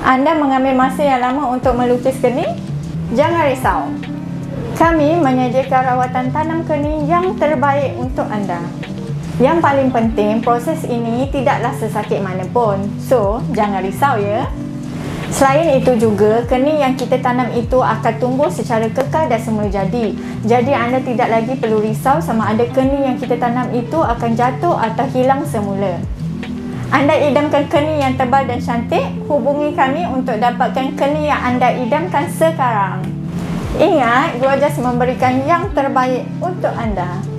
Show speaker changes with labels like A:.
A: Anda mengambil masa yang lama untuk melukis kening? Jangan risau. Kami menyediakan rawatan tanam kening yang terbaik untuk anda. Yang paling penting, proses ini tidaklah sesakit mana pun. So, jangan risau ya. Selain itu juga, kening yang kita tanam itu akan tumbuh secara kekal dan semula jadi. Jadi anda tidak lagi perlu risau sama ada kening yang kita tanam itu akan jatuh atau hilang semula. Anda idamkan kening yang tebal dan cantik? Hubungi kami untuk dapatkan kening yang anda idamkan sekarang. Ingat, Glowjust memberikan yang terbaik untuk anda.